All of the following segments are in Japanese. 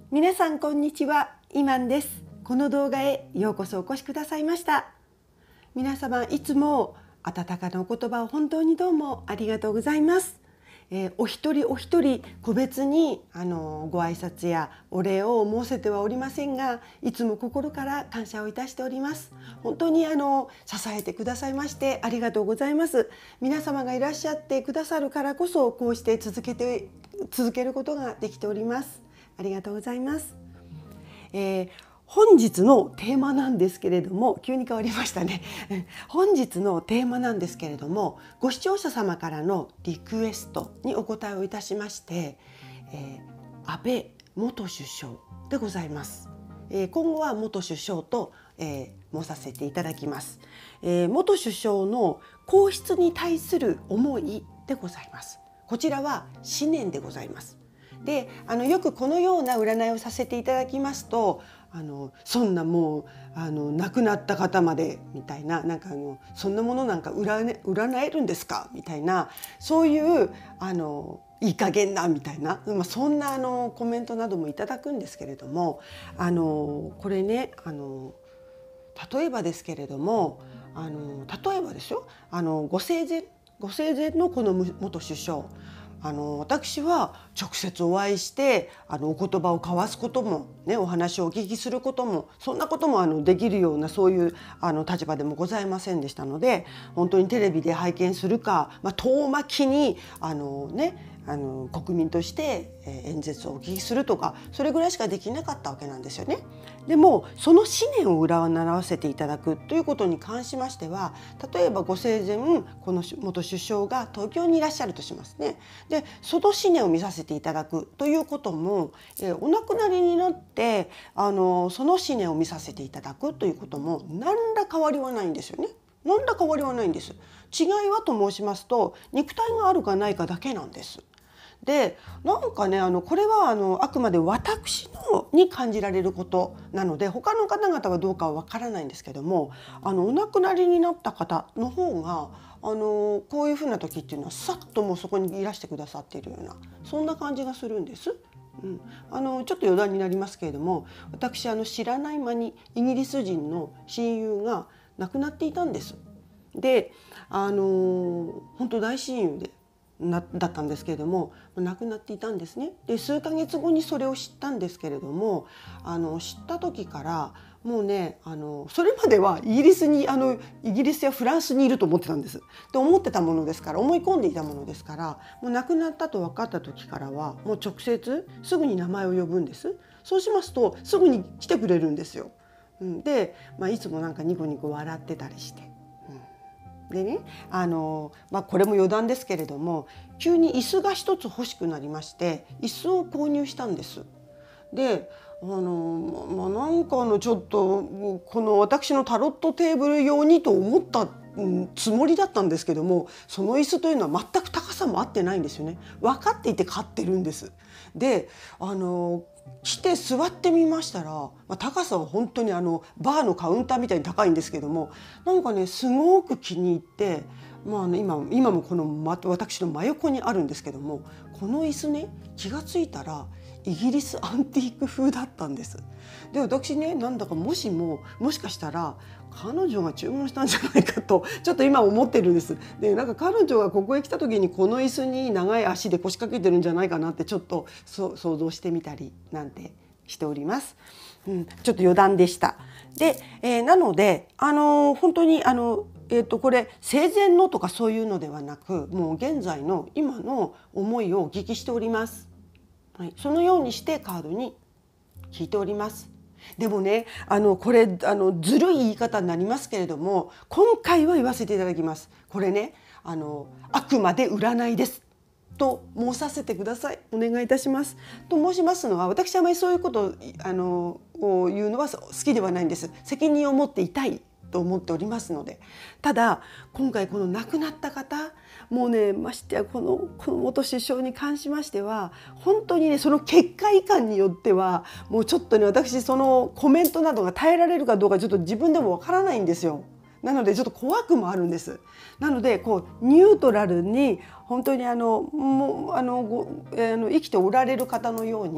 皆さんこんにちは、イマンです。この動画へようこそお越しくださいました。皆様いつも温かなお言葉を本当にどうもありがとうございます。お一人お一人個別にご挨拶やお礼を申せてはおりませんが、いつも心から感謝をいたしております。本当に支えてくださいましてありがとうございます。皆様がいらっしゃってくださるからこそこうして続けることができております。ありがとうございます。本日のテーマなんですけれども、急に変わりましたね。本日のテーマなんですけれども、ご視聴者様からのリクエストにお答えをいたしまして、安倍元首相でございます。今後は元首相と、申させていただきます。元首相の皇室に対する思いでございます。こちらは思念でございます。で、よくこのような占いをさせていただきますと、そんなもう亡くなった方までみたいな、そんなものなんか占えるんですかみたいな、そういういい加減なみたいな、そんなコメントなどもいただくんですけれども、これね、例えばですけれども、例えばですよ、ご生前のこの元首相、私は直接お会いしてお言葉を交わすことも、ね、お話をお聞きすることも、そんなこともできるような、そういう立場でもございませんでしたので、本当にテレビで拝見するか、遠巻きに国民として演説をお聞きするとか、それぐらいしかできなかったわけなんですよね。でもその思念を占わせていただくということに関しましては、例えばご生前この元首相が東京にいらっしゃるとしますね。でその思念を見させていただくということも、お亡くなりになってその思念を見させていただくということも何ら変わりはないんですよね。何ら変わりはないんです。違いはと申しますと、肉体があるかないかだけなんです。でなんかね、これはあくまで私に感じられることなので、他の方々はどうかはわからないんですけども、お亡くなりになった方の方がこういうふうな時っていうのはさっともうそこにいらしてくださっているような、そんな感じがするんです。ちょっと余談になりますけれども、私知らない間にイギリス人の親友が亡くなっていたんです。で本当大親友だったんですけれども、亡くなっていたんですね。で数ヶ月後にそれを知ったんですけれども、知った時からもうね、それまではイギリスやフランスにいると思ってたんです。と思ってたものですから、思い込んでいたものですから、もう亡くなったと分かった時からはもう直接すぐに名前を呼ぶんです。そうしますとすぐに来てくれるんですよ。で、いつもニコニコ笑ってたりして。でね、これも余談ですけれども、急に椅子が一つ欲しくなりまして、椅子を購入したんです。でちょっとこの私のタロットテーブル用にと思ったつもりだったんですけども、その椅子というのは全く高さも合ってないんですよね。分かっていて買ってるんです。で来て座ってみましたら、高さは本当にバーのカウンターみたいに高いんですけども、すごく気に入って、今もこの私の真横にあるんですけども、この椅子ね、気がついたらイギリスアンティーク風だったんです。で私ね、なんだかもしかしたら彼女が注文したんじゃないかとちょっと今思ってるんです。で彼女がここへ来た時にこの椅子に長い足で腰掛けてるんじゃないかなってちょっと想像してみたりなんてしております。ちょっと余談でした。で、なので本当にこれ生前のとかそういうのではなく、もう現在の今の思いをお聞きしております。そのようにしてカードに聞いております。でもね、これずるい言い方になりますけれども、今回は言わせていただきます。これね、あくまで占いですと申させてください。お願いいたします。と申しますのは、私はあまりそういうことを言うのは好きではないんです。責任を持っていたいと思っておりますので。ただ今回この亡くなった方、もうね、ましてやこの元首相に関しましては、本当にね、その結果いかんによってはもうちょっとね、私そのコメントなどが耐えられるかどうかちょっと自分でもわからないんですよ。なのでちょっと怖くもあるんです。なのでニュートラルに本当に生きておられる方のように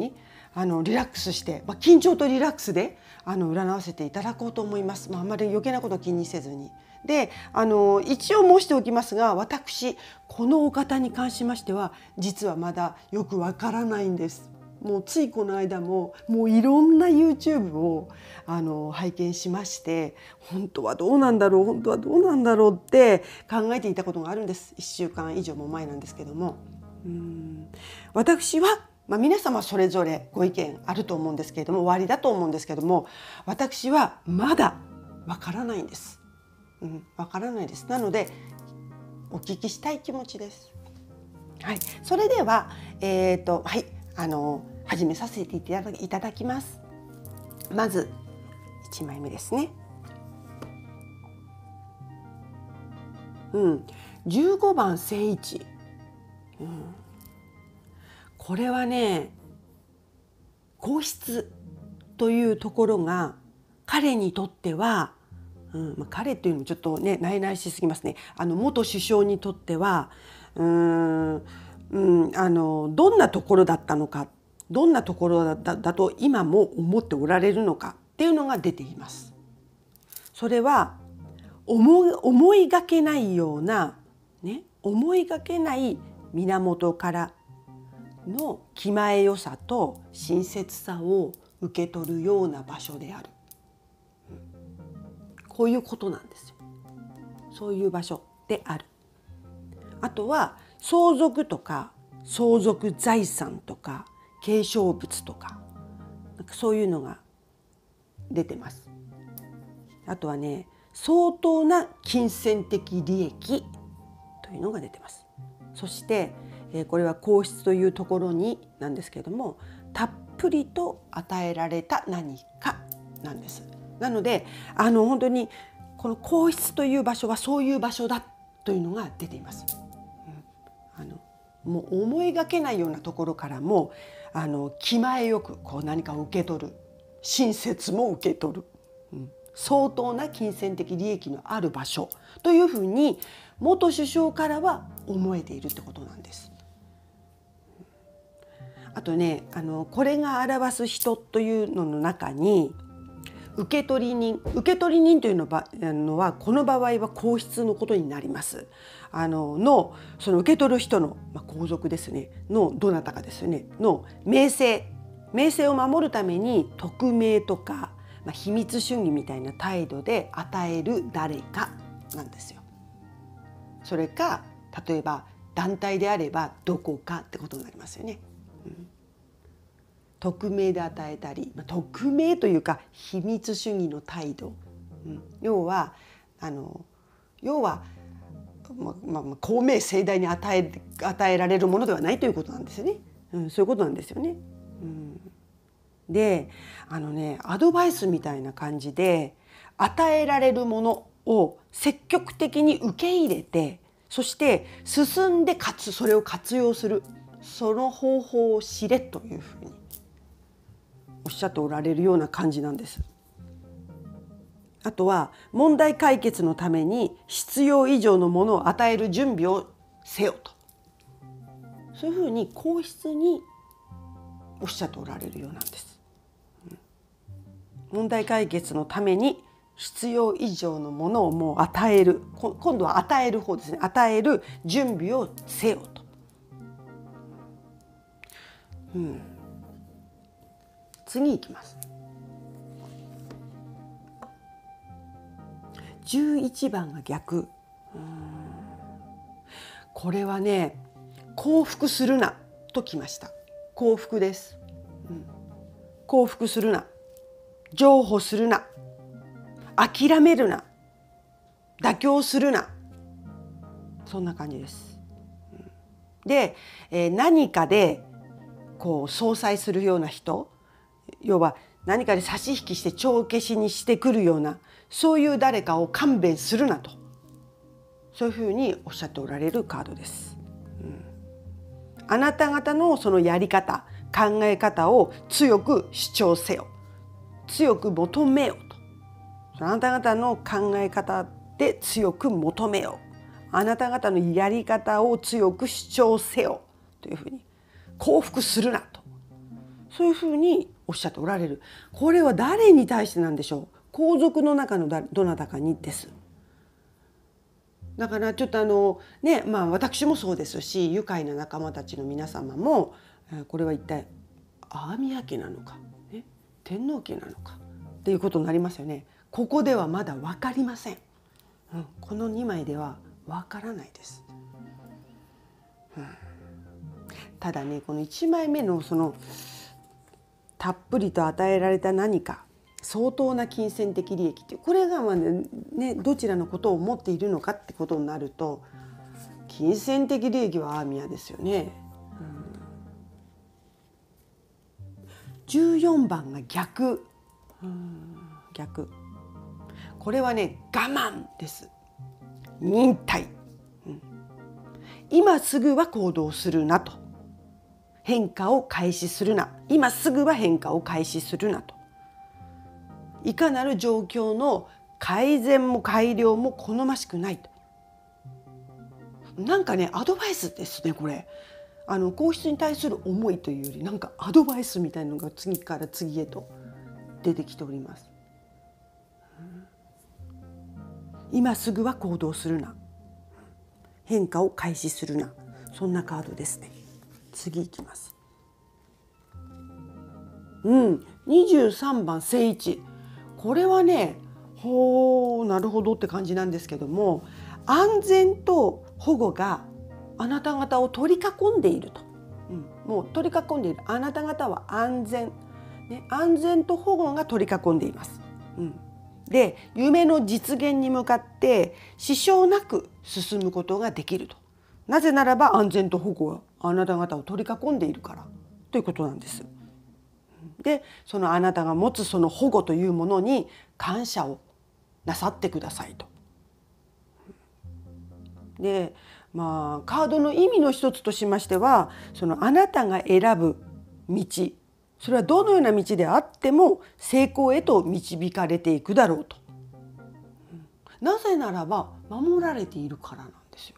リラックスして、緊張とリラックスで占わせていただこうと思います。あんまり余計なこと気にせずに。で一応申しておきますが、私このお方に関しましては実はまだよくわからないんです。もうついこの間もいろんな YouTube を拝見しまして、本当はどうなんだろうって考えていたことがあるんです。1週間以上も前なんですけども、私は皆様それぞれご意見あると思うんですけれども、終わりだと思うんですけども、私はまだわからないんです。わからないです。なのでお聞きしたい気持ちです。はい、それでは始めさせていただきます。まず1枚目ですね。15番正位置。これはね、皇室というところが彼にとっては、彼というのもちょっとねないないしすぎますね。元首相にとってはどんなところだったのか、どんなところだと今も思っておられるのかっていうのが出ています。それは思いがけないような思いがけない源からの気前よさと親切さを受け取るような場所である。こういうことなんですよ。そういう場所である。あとは相続とか相続財産とか継承物とか、そういうのが出てます。あとはね、相当な金銭的利益というのが出てます。そしてこれは皇室というところになんですけれども、たっぷりと与えられた何かなんです。なので本当にこの皇室という場所はそういう場所だというのが出ています。もう思いがけないようなところからも気前よく何かを受け取る、親切も受け取る、相当な金銭的利益のある場所というふうに元首相からは思えているってことなんです。あとね、これが表す人というのの中に受取人というのはこの場合は皇室のことになります。その受け取る人の、皇族ですねのどなたかですよねの名声を守るために匿名とか、秘密主義みたいな態度で与える誰かなんですよ。それか例えば団体であればどこかってことになりますよね。匿名で与えたり、匿名というか秘密主義の態度、要は公明正大に与えられるものではないということなんですよね。そういうことなんですよね。でアドバイスみたいな感じで与えられるものを積極的に受け入れて、そして進んでそれを活用する、その方法を知れというふうにおっしゃっておられるような感じなんです。あとは問題解決のために必要以上のものを与える準備をせよと、そういうふうに皇室におっしゃっておられるようなんです。問題解決のために必要以上のものをもう与える、今度は与える方ですね。与える準備をせよと。次いきます。11番が逆。これはね、降伏するなときました。降伏です。降伏するな、譲歩するな、諦めるな、妥協するな、そんな感じです。で、何かで相殺するような人、要は何かで差し引きして帳消しにしてくるような、そういう誰かを勘弁するなと、そういうふうにおっしゃっておられるカードです。あなた方のそのやり方、考え方を強く主張せよ、強く求めよと。あなた方の考え方で強く求めよう、あなた方のやり方を強く主張せよというふうに、降伏するなとそういうふうにおっしゃっておられる。これは誰に対してなんでしょう。皇族の中のどなたかにです。だからちょっと私もそうですし、愉快な仲間たちの皆様もこれは一体阿宮家なのか、ね、天皇家なのかっていうことになりますよね。ここではまだ分かりません。この2枚では分からないです。ただね、この1枚目のそのたっぷりと与えられた何か相当な金銭的利益っていう、これがどちらのことを思っているのかってことになると、金銭的利益は阿宮ですよね。14番が逆。逆。これはね、我慢です。忍耐。今すぐは行動するなと。変化を開始するな。今すぐは変化を開始するなと。いかなる状況の改善も改良も好ましくないと。なんかね、アドバイスですね、これ。皇室に対する思いというより、なんかアドバイスみたいなのが次から次へと出てきております。今すぐは行動するな。変化を開始するな。そんなカードですね。次いきます。23番正一。これはね、なるほどって感じなんですけども、安全と保護があなた方を取り囲んでいると。もう取り囲んでいる。あなた方は安全、安全と保護が取り囲んでいます。で、夢の実現に向かって支障なく進むことができると。なぜならば安全と保護はあなた方を取り囲んでいるからということなんです。で、そのあなたが持つその保護というものに感謝をなさってくださいと。で、カードの意味の一つとしましては、そのあなたが選ぶ道、それはどのような道であっても成功へと導かれていくだろうと。なぜならば守られているからなんですよ。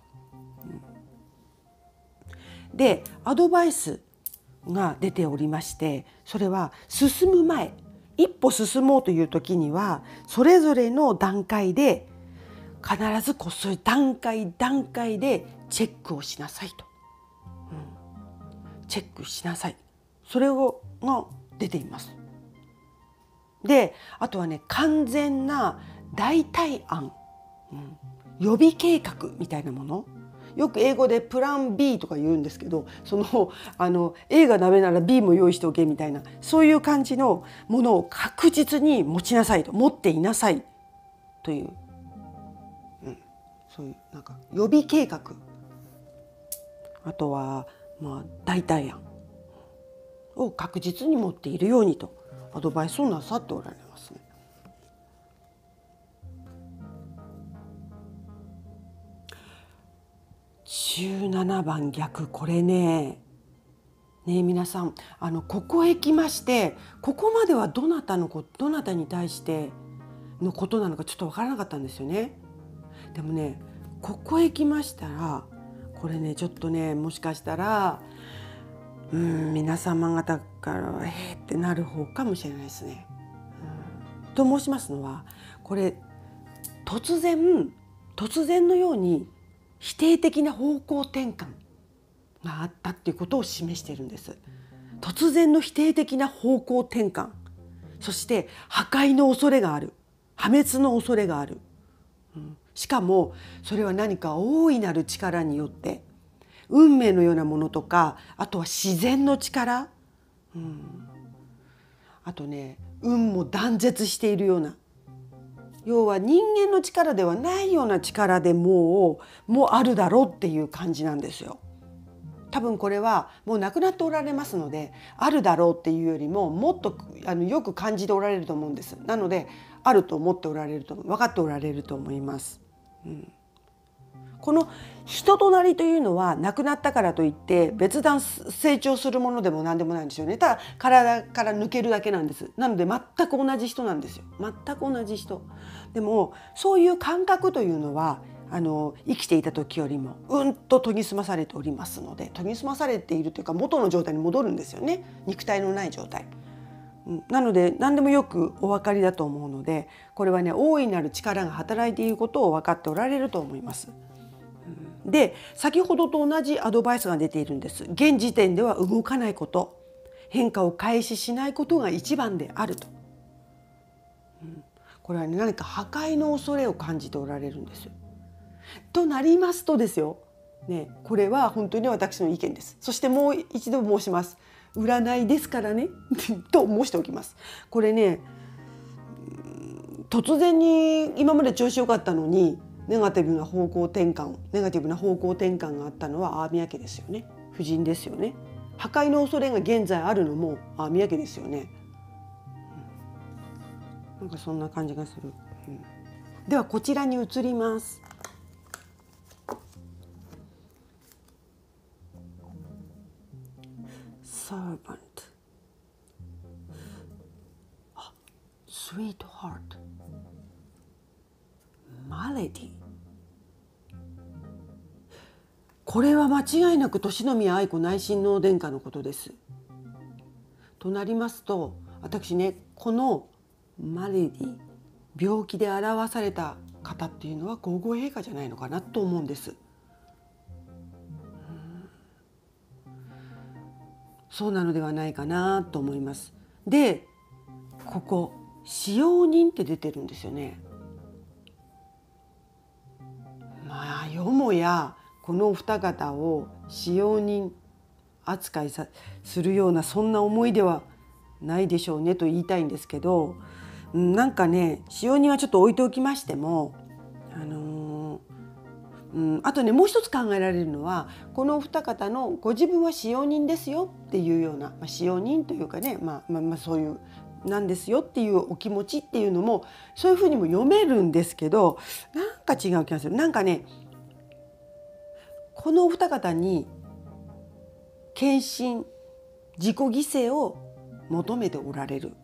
で、アドバイスが出ておりまして、それは進む前、一歩進もうという時にはそれぞれの段階で必ずそういう段階でチェックをしなさいと。チェックしなさい。それが出ています。で、あとはね、完全な代替案、予備計画みたいなもの。よく英語でプラン B とか言うんですけど、A がダメなら B も用意しておけみたいな、そういう感じのものを確実に持ちなさいと、持っていなさいという、そういうなんか予備計画、あとは代替案を確実に持っているようにとアドバイスをなさっておられますね。17番逆。これね、皆さんここへ来まして、ここまではどなたに対してのことなのかちょっと分からなかったんですよね。でもね、ここへ来ましたら、これね、ちょっとね、もしかしたら皆様方からはってなる方かもしれないですね。と申しますのは、これ突然のように否定的な方向転換があったっていうことを示しているんです。突然の否定的な方向転換、そして破壊の恐れがある、破滅の恐れがある。しかもそれは何か大いなる力によって、運命のようなものとか、あとは自然の力、あとね、運も断絶しているような、要は人間の力ではないような力でもあるだろうっていう感じなんですよ。多分これはもう亡くなっておられますので、あるだろうっていうよりももっとよく感じておられると思うんです。なのであると思っておられると、分かっておられると思います。この人となりというのは亡くなったからといって別段成長するものでも何でもないんですよね。ただ体から抜けるだけなんです。なので全く同じ人なんですよ。全く同じ人。でもそういう感覚というのは生きていた時よりもうんと研ぎ澄まされておりますので、研ぎ澄まされているというか元の状態に戻るんですよね、肉体のない状態。なので何でもよくお分かりだと思うので、これはね大いなる力が働いていることを分かっておられると思います。で、先ほどと同じアドバイスが出ているんです。現時点では動かないこと、変化を開始しないことが一番であると。これはね、何か破壊の恐れを感じておられるんです。となりますとですよ、ね、これは本当に私の意見です。そしてもう一度申します。占いですからねと申しておきます。これね、突然に今まで調子良かったのにネガティブな方向転換があったのは宮家ですよね。夫人ですよね。破壊の恐れが現在あるのも宮家ですよね。なんかそんな感じがする。ではこちらに移ります。Servant、Sweetheart、Malady。これは間違いなく利宮愛子内親王殿下のことです。となりますと、私ね、このマレディ、病気で表された方っていうのは皇后陛下じゃないのかなと思うんです。そうなのではないかなと思います。で、ここ使用人って出てるんですよね。よもやこのお二方を使用人扱いするようなそんな思いではないでしょうねと言いたいんですけど、なんかね、使用人はちょっと置いておきましても、あとね、もう一つ考えられるのは、このお二方のご自分は使用人ですよっていうような、使用人というかね、そういうなんですよっていうお気持ちっていうのもそういうふうにも読めるんですけど、なんか違う気がする。なんかね、このお二方に献身、自己犠牲を求めておられる。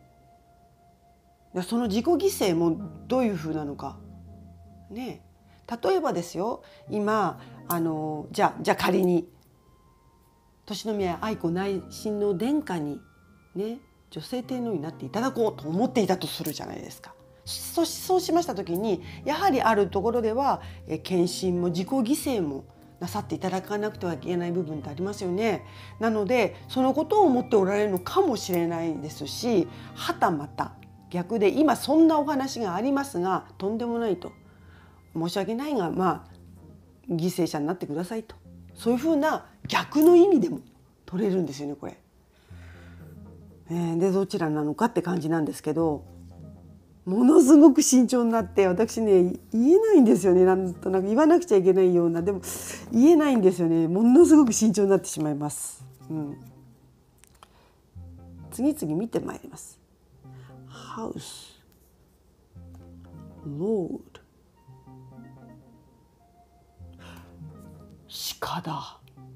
その自己犠牲もどういうふうなのかね。例えばですよ、今じゃあ仮に利宮愛子内親王殿下にね、女性天皇になっていただこうと思っていたとするじゃないですか。そうしました時に、やはりあるところでは献身も自己犠牲もなさっていただかなくてはいけない部分ってありますよね。なのでそのことを思っておられるのかもしれないですし、はたまた逆で今そんなお話がありますが、とんでもないと、申し訳ないが犠牲者になってくださいと、そういうふうな逆の意味でも取れるんですよね、これ。でどちらなのかって感じなんですけど、ものすごく慎重になって、私ね言えないんですよね。なんとなく言わなくちゃいけないような、でも言えないんですよね。ものすごく慎重になってしまいます。次々見てまいります。House Lord、 鹿だ。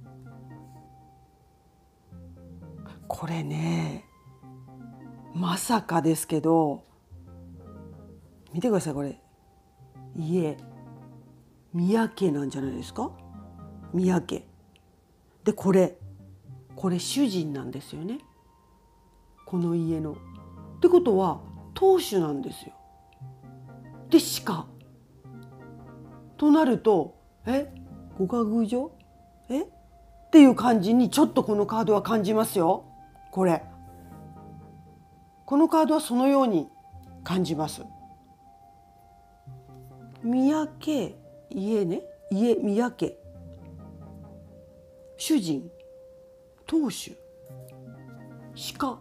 これね、まさかですけど、見てください、これ家宮家なんじゃないですか。宮家で、これ主人なんですよね、この家の。ってことは当主なんですよ。で鹿となると、ご家宮所っていう感じにちょっとこのカードは感じますよ。このカードはそのように感じます。宮家、家ね、宮家、主人、当主、鹿。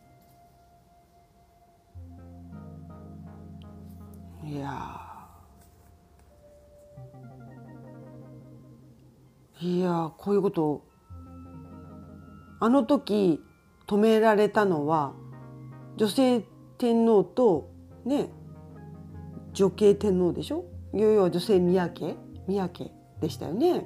いやこういうことを、あの時止められたのは女性天皇とね、女系天皇でしょ。要は女性宮家でしたよね。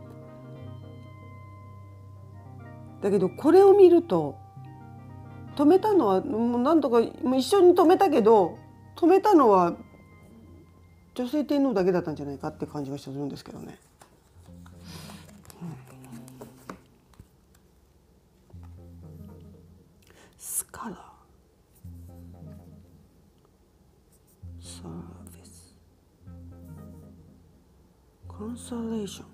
だけどこれを見ると、止めたのはもう何とかもう一緒に止めたけど、止めたのは女性天皇だけだったんじゃないかって感じがするんですけどね。スカラー、サービス、コンサレーシ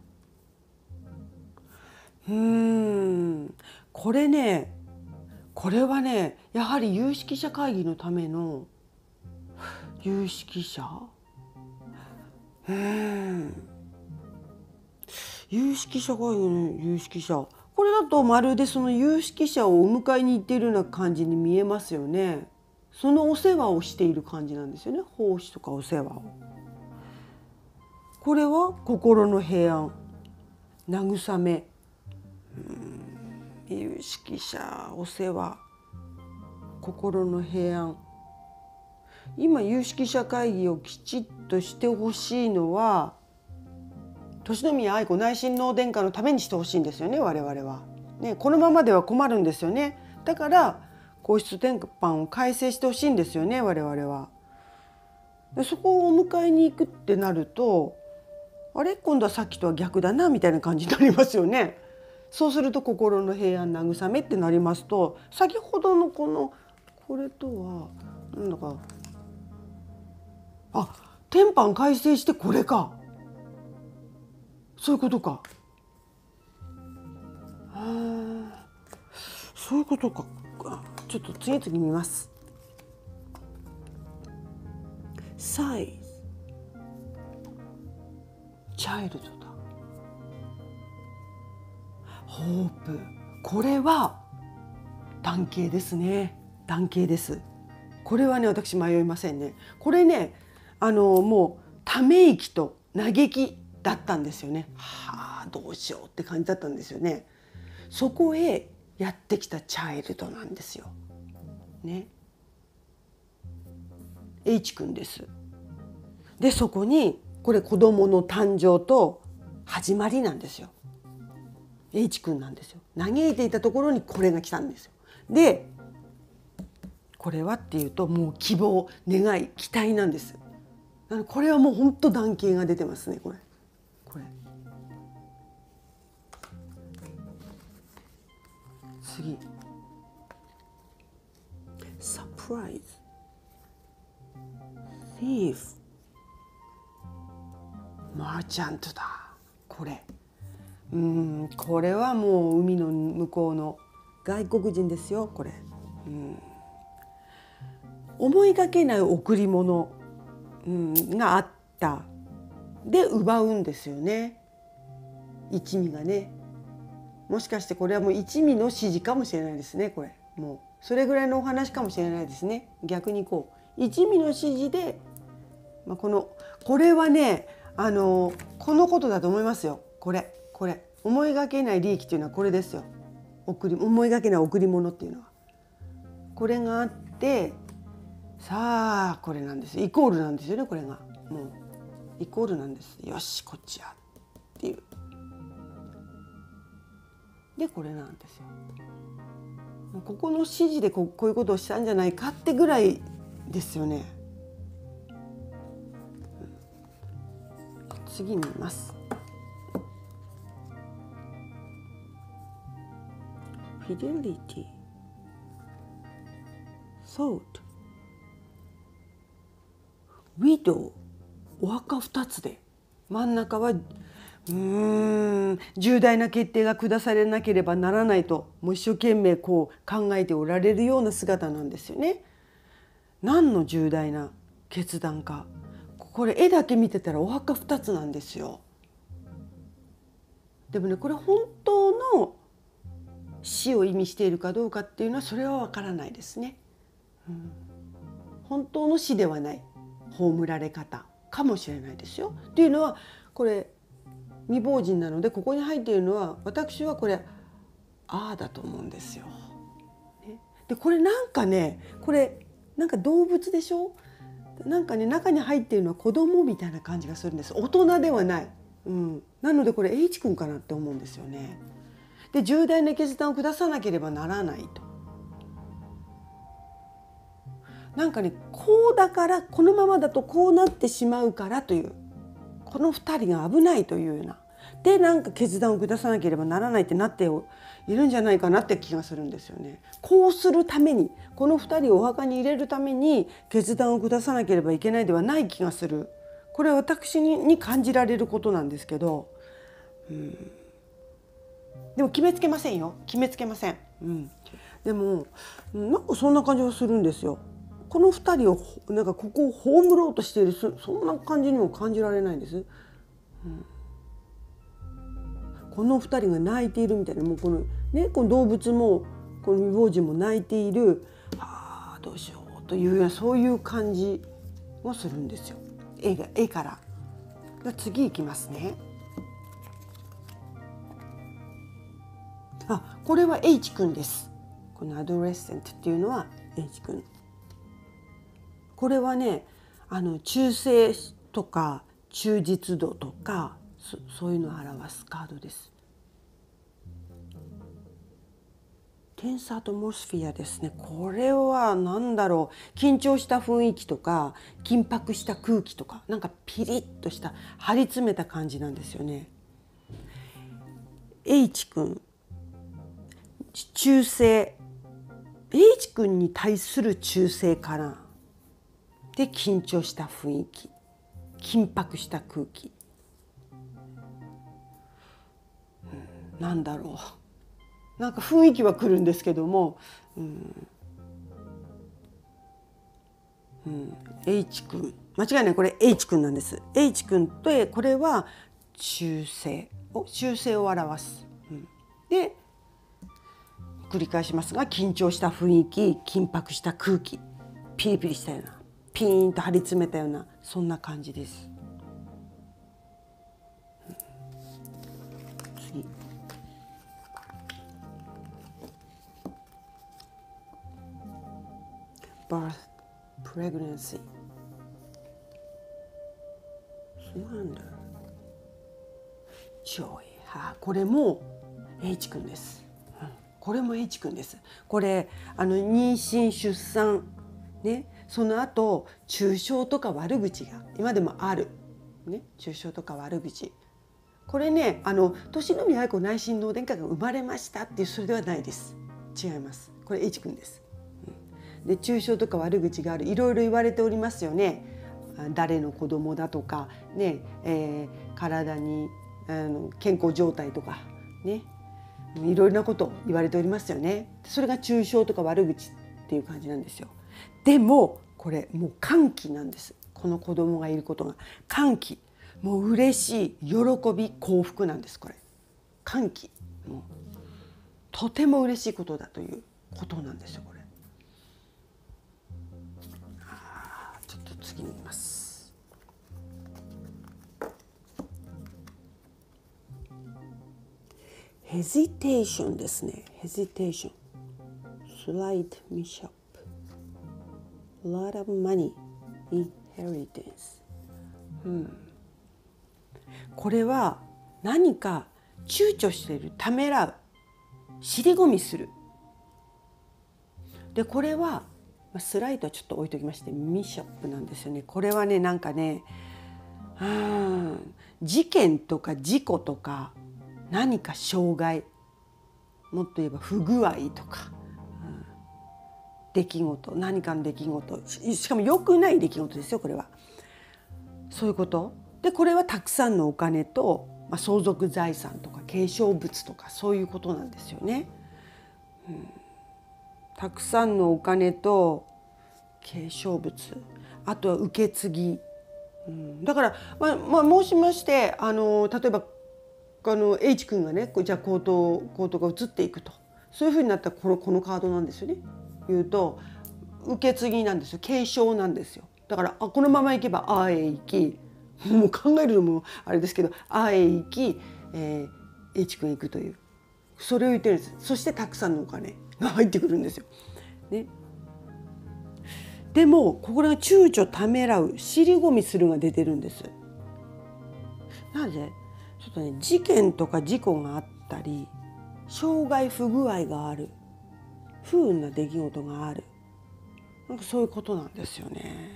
ョン。これね、これはね、やはり有識者会議のための有識者、有識者会議の有識者、これだとまるでその有識者をお迎えに行っているような感じに見えますよね。そのお世話をしている感じなんですよね。奉仕とかお世話を。これは心の平安、慰め、有識者、お世話、心の平安。今有識者会議をきちっとしてほしいのは俊宮愛子内親王殿下のためにしてほしいんですよね、我々は。ね、このままでは困るんですよね。だから皇室典範を改正してほしいんですよね、我々は。でそこをお迎えに行くってなると、あれ今度はさっきとは逆だなみたいな感じになりますよね。そうすると心の平安慰めってなりますと、先ほどのこれとはなんだか、典範改正してこれか、そういうことか。そういうことか。ちょっと次々見ます。サイズ、チャイルドだ。ホープ、これは男系ですね。男系です。これはね、私迷いませんね。これね、もうため息と嘆きだったんですよね。はあ、どうしようって感じだったんですよね。そこへやってきたチャイルドなんですよ。ね。H 君です。でそこにこれ子供の誕生と始まりなんですよ。H 君なんですよ。嘆いていたところにこれが来たんですよ。でこれはっていうと、もう希望、願い、期待なんです。これはもう本当男系が出てますね。これ次、サプライズ、thief、マーチャントだ。これはもう海の向こうの外国人ですよ。これ、思いがけない贈り物、があったで奪うんですよね、一味がね。もしかしてこれはもう一味の指示かもしれないですね。これもうそれぐらいのお話かもしれないですね。逆にこう一味の指示で、これはね、このことだと思いますよ。これ思いがけない利益っていうのはこれですよ。思いがけない贈り物っていうのはこれがあって、さあこれなんです。イコールなんですよね。これがもうイコールなんです。よしこっちやっていう。でこれなんですよ。ここの指示でこういうことをしたんじゃないかってぐらいですよね。次見ます。フィデリティ、ソート、ウィドウ、お墓2つで、真ん中は重大な決定が下されなければならないと、もう一生懸命こう考えておられるような姿なんですよね。何の重大な決断か。これ絵だけ見てたらお墓2つなんですよ。でもね、これ本当の死を意味しているかどうかっていうのはそれはわからないですね。本当の死ではない葬られ方かもしれないですよ。っていうのはこれ未亡人なので、ここに入っているのは私はこれだと思うんですよ。でこれなんかね、これなんか動物でしょ。なんかね、中に入っているのは子供みたいな感じがするんです。大人ではない。なのでこれ H 君かなって思うんですよね。で重大な決断を下さなければならないと。 なんかね、こうだからこのままだとこうなってしまうからという、この2人が危ないというようなで、なんか決断を下さなければならないってなっているんじゃないかなって気がするんですよね。こうするために、この2人をお墓に入れるために決断を下さなければいけないではない気がする。これは私に感じられることなんですけど、でも決めつけませんよ。決めつけません。でもなんかそんな感じがするんですよ。この2人をなんかここを葬ろうとしている、そんな感じにも感じられないんです。この2人が泣いているみたいな、もうこの動物もこの未亡人も泣いている、どうしようというような、そういう感じをするんですよ。絵から。次いきますね。これは H 君です。このアドレッセントっていうのは H 君。これはね、忠誠とか忠実度とかそういうのを表すカードです。テンスアトモスフィアですね。これは何だろう、緊張した雰囲気とか緊迫した空気とか、なんかピリッとした張り詰めた感じなんですよね。H 君、忠誠、H 君に対する忠誠かな。で、緊張した雰囲気、緊迫した空気、なんだろう、なんか雰囲気は来るんですけども、H 君、間違いない、これ H 君なんです。H 君とこれは忠誠を表す。で繰り返しますが、緊張した雰囲気、緊迫した空気、ピリピリしたような、ピーンと張り詰めたような、そんな感じです。次。birth, pregnancy, surrender, joy。これも H 君です。これも H 君です。これ妊娠出産ね、その後中傷とか悪口が今でもある、中傷とか悪口、これね、年の宮愛子内親王殿下が生まれましたっていう、それではないです。違います。これ H 君です。で、中傷とか悪口がある、いろいろ言われておりますよね。誰の子供だとかね、体に健康状態とかね、いろいろなこと言われておりますよね。それが中傷とか悪口っていう感じなんですよ。でもこれもう歓喜なんです。この子供がいることが歓喜、もう嬉しい、喜び、幸福なんです。これ歓喜、もうとても嬉しいことだということなんですよ。これちょっと次に言います。ヘジテーションですね。ヘジテーション、スライドミショップ、lot of money, inheritance。これは何か躊躇している、ためらう、尻込みする。でこれはスライドはちょっと置いときまして、ミショップなんですよね。これはね、なんかね、事件とか事故とか何か障害、もっと言えば不具合とか、出来事、何かの出来事、しかも良くない出来事ですよ。これはそういうことで、これはたくさんのお金と、相続財産とか継承物とか、そういうことなんですよね。たくさんのお金と継承物、あとは受け継ぎ、だから、申しまして、例えばH 君がね、じゃあコートが移っていくと、そういうふうになったらこのカードなんですよね。言うと受け継ぎなんですよ。継承なんですよ。だからこのままいけばあへ行き、もう考えるのもあれですけど、あへ行き、H 君へ行くという、それを言ってるんです。そしてたくさんのお金が入ってくるんですよ。ね。でもこれが躊躇ためらう、尻込みするが出てるんです。なぜちょっとね、事件とか事故があったり、障害不具合がある、不運な出来事がある、 なんかそういうことなんですよね。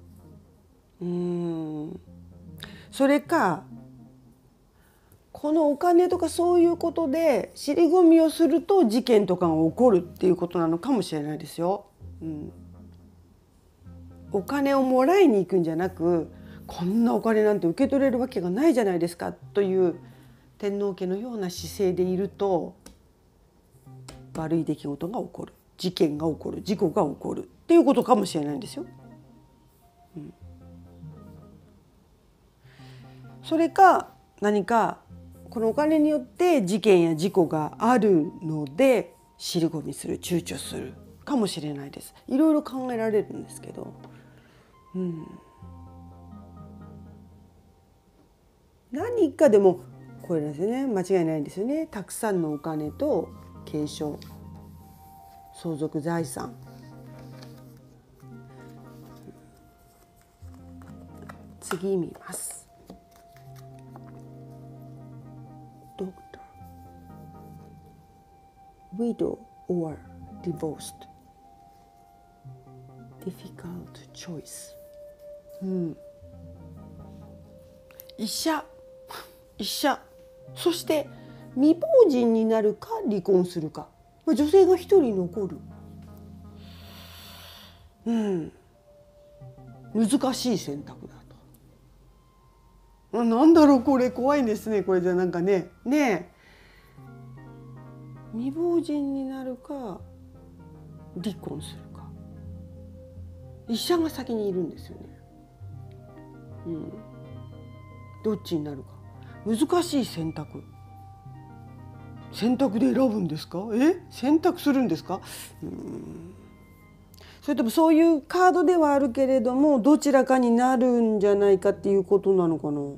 それかこのお金とかそういうことで尻込みをすると事件とかが起こるっていうことなのかもしれないですよ。お金をもらいに行くんじゃなく、こんなお金なんて受け取れるわけがないじゃないですかという天皇家のような姿勢でいると、悪い出来事が起こる、事件が起こる、事故が起こるっていうことかもしれないんですよ。それか何かこのお金によって事件や事故があるので尻込みする、躊躇するかもしれないです。いろいろ考えられるんですけど、何かでもこれですね、間違いないんですよね。たくさんのお金と継承、相続財産、次見ます。Doctor, widow or divorced, difficult choice。医者、そして未亡人になるか離婚するか、女性が一人残る。難しい選択だと。なんだろうこれ、怖いですね。これじゃなんかね未亡人になるか離婚するか。医者が先にいるんですよね。どっちになるか難しい選択で選ぶんですか？選択するんですか？それともそういうカードではあるけれどもどちらかになるんじゃないかっていうことなのかな。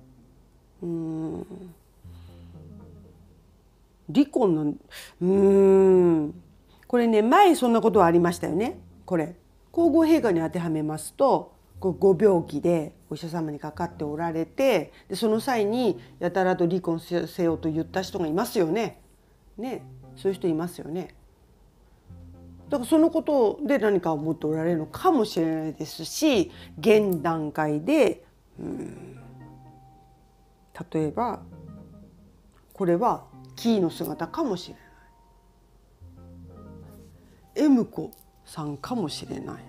離婚なんこれね、前そんなことはありましたよね。これ皇后陛下に当てはめますと、ご病気でお医者様にかかっておられて、でその際にやたらと離婚せよと言った人がいますよね。そういう人いますよね。だからそのことで何か思っておられるのかもしれないですし、現段階で例えばこれはキーの姿かもしれない。M子さんかもしれない。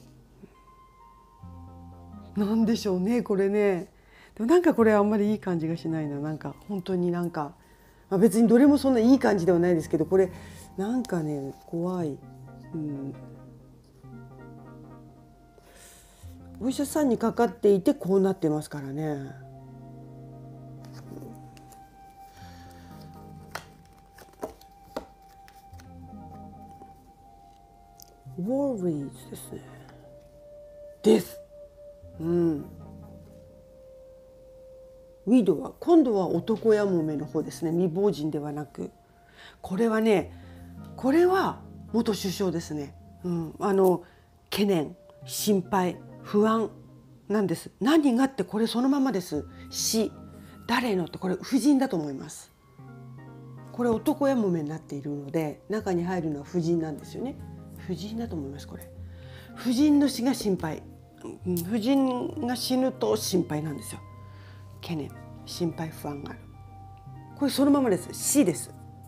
なんでしょうねこれね。でもなんかこれあんまりいい感じがしないな。なんか本当になんか、別にどれもそんないい感じではないですけど、これなんかね怖い。お医者さんにかかっていてこうなってますからね。worries ですね。です。ウィドは今度は男やもめの方ですね。未亡人ではなく、これは元首相ですね。懸念、心配、不安なんです。何がってこれそのままです。死、誰のってこれ夫人だと思います。これ男やもめになっているので中に入るのは夫人なんですよね。夫人だと思います。これ夫人の死が心配、夫人が死ぬと心配なんですよ。懸念、心配、不安がある。これそのままです。死です。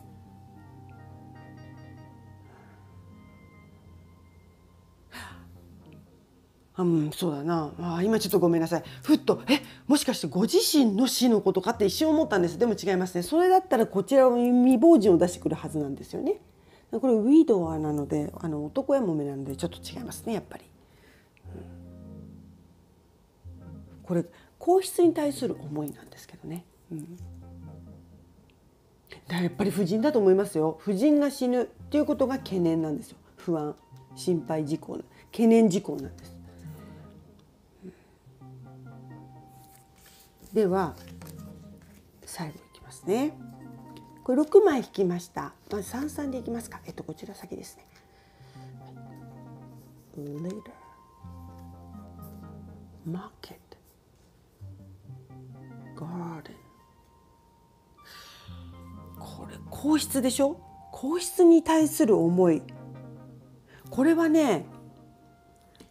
そうだな。今ちょっとごめんなさい。ふっともしかしてご自身の死のことかって一瞬思ったんです。でも違いますね。それだったらこちらは未亡人を出してくるはずなんですよね。これウィードアなので男やもめなのでちょっと違いますねやっぱり。これ皇室に対する思いなんですけどね。だからやっぱり夫人だと思いますよ。夫人が死ぬっていうことが懸念なんですよ。不安、心配事項、懸念事項なんです。では最後いきますね。これ6枚引きました。まず33でいきますか。こちら先ですね。Later, market, garden。これ皇室でしょ。皇室に対する思い。これはね、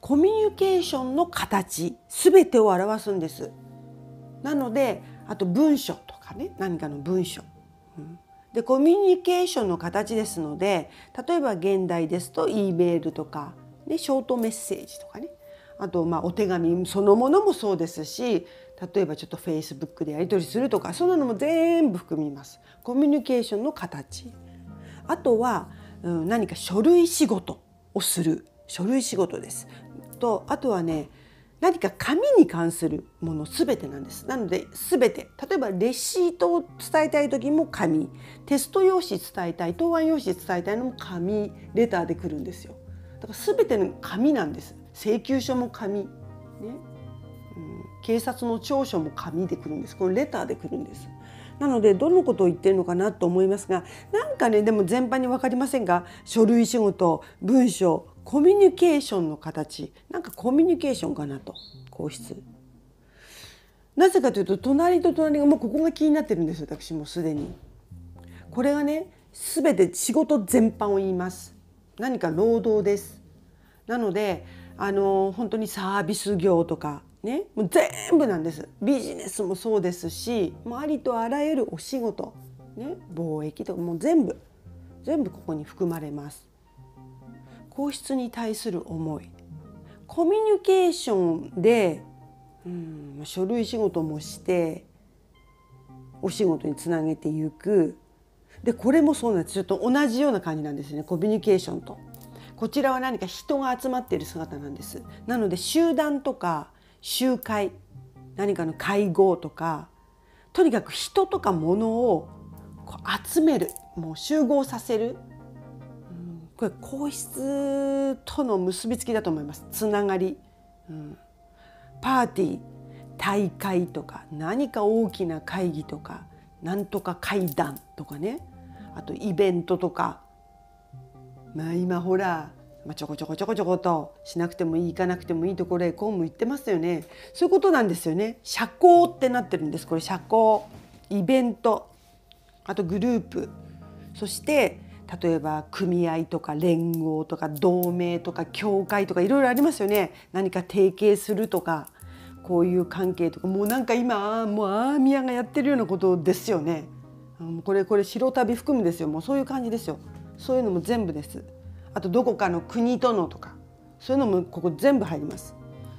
コミュニケーションの形全てを表すんです。なのであと文章とかね、何かの文章、でコミュニケーションの形ですので、例えば現代ですと E メールとか、ね、ショートメッセージとかね、あとお手紙そのものもそうですし、例えばちょっと Facebook でやり取りするとか、そんなのも全部含みます。コミュニケーションの形。あとは、何か書類仕事をする書類仕事です。とあとはね、何か紙に関するもの全てなんです。なので全て、例えばレシートを伝えたい時も紙、テスト用紙伝えたい、答案用紙伝えたいのも紙、レターで来るんですよ。だから全ての紙なんです。請求書も紙、ね、警察の調書も紙で来るんです。これレターで来るんです。なのでどのことを言ってるのかなと思いますが、なんかね、でも全般に分かりませんが、書類仕事、文章、コミュニケーションの形、なんかコミュニケーションかなと。皇室、なぜかというと隣と隣がもうここが気になってるんです。私もすでにこれがね、全て仕事全般を言います。何か労働です。なので本当にサービス業とかね、もう全部なんです。ビジネスもそうですし、もうありとあらゆるお仕事、ね、貿易とかもう全部ここに含まれます。皇室に対する思い、コミュニケーションで、書類仕事もしてお仕事につなげていく。でこれもそうなんです。ちょっと同じような感じなんですね、コミュニケーションと。こちらは何か人が集まっている姿なんです。なので集団とか集会、何かの会合とか、とにかく人とか物をこう集める、もう集合させる、これ皇室との結びつきだと思います。つながり、パーティー、大会とか、何か大きな会議とか、なんとか会談とかね、あとイベントとか、今ほら、ちょこちょこっとしなくてもいい、行かなくてもいいところへ公務行ってますよね。そういうことなんですよね。社交ってなってるんです。これ社交、イベント、あとグループ、そして例えば組合とか連合とか同盟とか協会とかいろいろありますよね。何か提携するとか、こういう関係とか、もうなんか今もうアーミヤがやってるようなことですよね。これ白旅含むですよ。もうそういう感じですよ。そういうのも全部です。あとどこかの国とのとか、そういうのもここ全部入ります。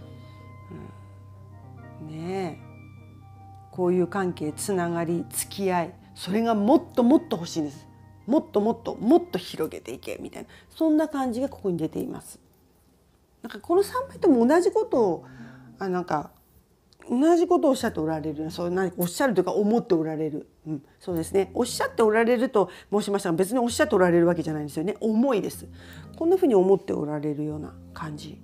ねえ、こういう関係、つながり、付き合い、それがもっともっと欲しいんです。もっと広げていけみたいな、そんな感じがここに出ています。なんかこの3枚とも同じことを同じことをおっしゃっておられる、そうおっしゃるというか思っておられる、そうですね。おっしゃっておられると申しましたが、別におっしゃっておられるわけじゃないんですよね。思いです。こんなふうに思っておられるような感じ。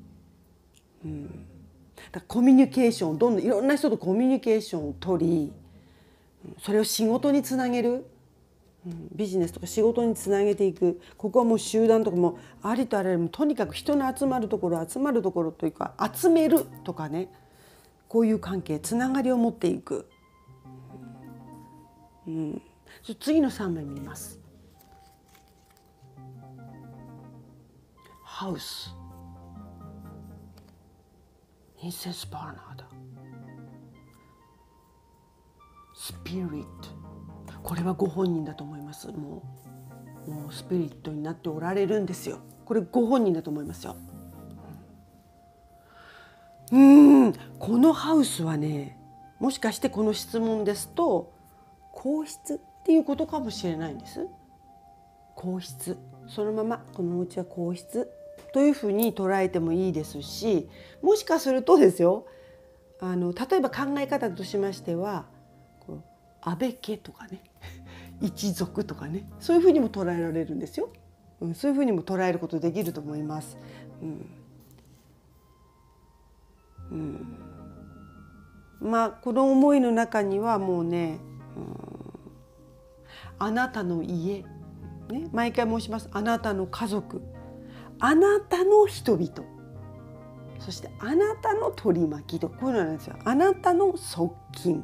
だからコミュニケーションをどんどんいろんな人とコミュニケーションを取り、それを仕事につなげる、ビジネスとか仕事につなげていく。ここはもう集団とかもありとあらゆる、とにかく人の集まるところというか、集めるとかね、こういう関係、つながりを持っていく。次の3枚見ます。ハウス、インセンスバーナーだ、スピリット、これはご本人だと思います。もうスピリットになっておられるんですよ。これご本人だと思いますよ。このハウスはね、もしかしてこの質問ですと皇室っていうことかもしれないんです。皇室、そのままこのお家は皇室というふうに捉えてもいいですし、もしかするとですよ、例えば考え方としましては、安倍家とかね一族とかね、そういうふうにも捉えられるんですよ。そういうふうにも捉えることできると思います。この思いの中にはもうね、あなたの家、ね、毎回申します。あなたの家族、あなたの人々、そしてあなたの取り巻きと、こういうのなんですよ。あなたの側近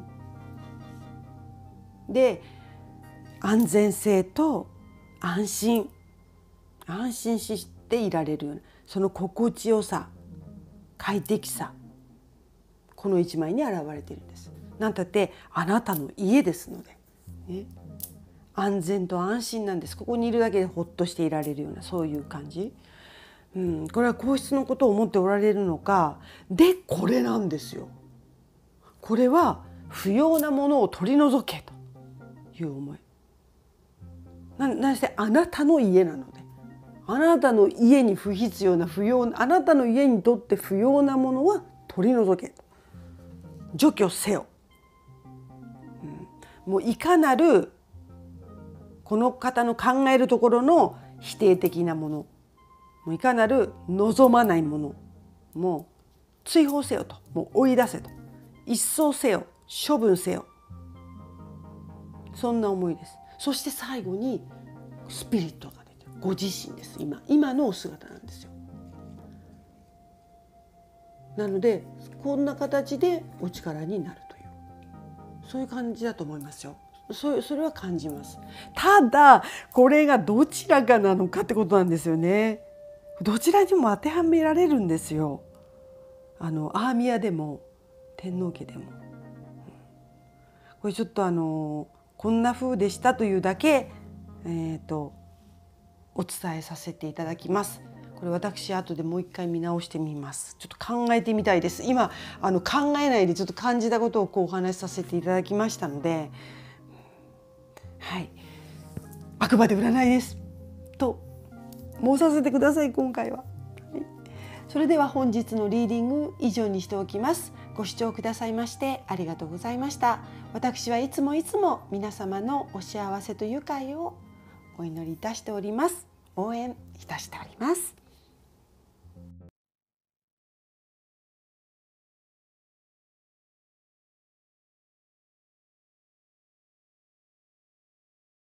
で、安全性と安心していられるような、その心地よさ、 快適さ、この一枚に現れているんです。なんたってあなたの家ですので、ね、安全と安心なんです。ここにいるだけでほっとしていられるような、そういう感じ。これは皇室のことを思っておられるのか。でこれなんですよ。これは不要なものを取り除けという思い。なんせあなたの家なので、あなたの家に不必要なあなたの家にとって不要なものは取り除けと、除去せよ。もういかなるこの方の考えるところの否定的なもの、もういかなる望まないものもう追放せよと、もう追い出せと、一掃せよ、処分せよ、そんな思いです。そして最後にスピリットが出てる、ご自身です。今のお姿なんですよ。なのでこんな形でお力になるという、そういう感じだと思いますよ。それは感じます。ただこれがどちらかなのかってことなんですよね。どちらにも当てはめられるんですよ。アーミヤでも天皇家でも。これちょっとこんな風でしたというだけ、お伝えさせていただきます。これ私後でもう一回見直してみます。ちょっと考えてみたいです。今考えないでちょっと感じたことをお話しさせていただきましたので、はい、あくまで占いですと申させてください、今回は。はい、それでは本日のリーディング以上にしておきます。ご視聴くださいましてありがとうございました。私はいつも皆様のお幸せと愉快をお祈りいたしております。応援いたしております。